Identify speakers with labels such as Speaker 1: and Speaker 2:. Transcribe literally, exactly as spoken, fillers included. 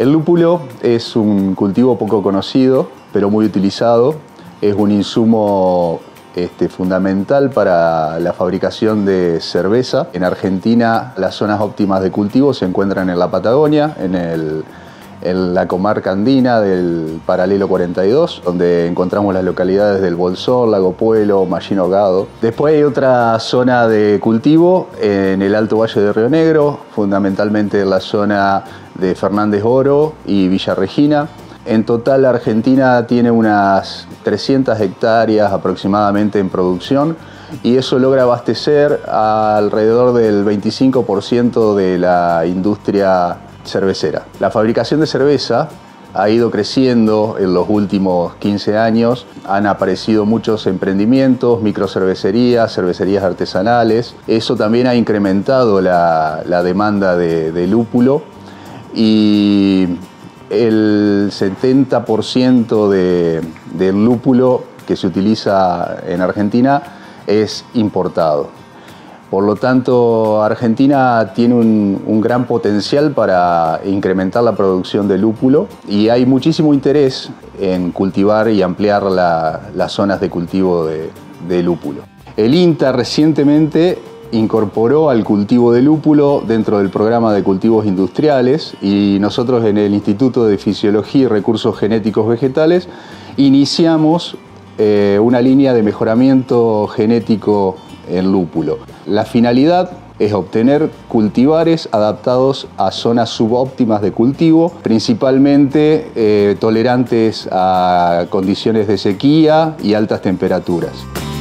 Speaker 1: El lúpulo es un cultivo poco conocido, pero muy utilizado. Es un insumo este, fundamental para la fabricación de cerveza. En Argentina, las zonas óptimas de cultivo se encuentran en la Patagonia, en, el, en la comarca andina del paralelo cuarenta y dos, donde encontramos las localidades del Bolsón, Lago Puelo, Mallín Hogado. Después hay otra zona de cultivo en el Alto Valle de Río Negro, fundamentalmente en la zona de Fernández Oro y Villa Regina. En total, Argentina tiene unas trescientas hectáreas aproximadamente en producción y eso logra abastecer a alrededor del veinticinco por ciento de la industria cervecera. La fabricación de cerveza ha ido creciendo en los últimos quince años. Han aparecido muchos emprendimientos, microcervecerías, cervecerías artesanales. Eso también ha incrementado la, la demanda de, de lúpulo y el setenta por ciento de, del lúpulo que se utiliza en Argentina es importado. Por lo tanto, Argentina tiene un, un gran potencial para incrementar la producción de lúpulo y hay muchísimo interés en cultivar y ampliar la, las zonas de cultivo de, de lúpulo. El INTA recientemente incorporó al cultivo de lúpulo dentro del programa de cultivos industriales y nosotros en el Instituto de Fisiología y Recursos Genéticos Vegetales iniciamos eh, una línea de mejoramiento genético en lúpulo. La finalidad es obtener cultivares adaptados a zonas subóptimas de cultivo, principalmente eh, tolerantes a condiciones de sequía y altas temperaturas.